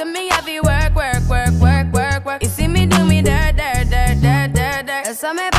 me have to work. You see me do me dirt. That's how me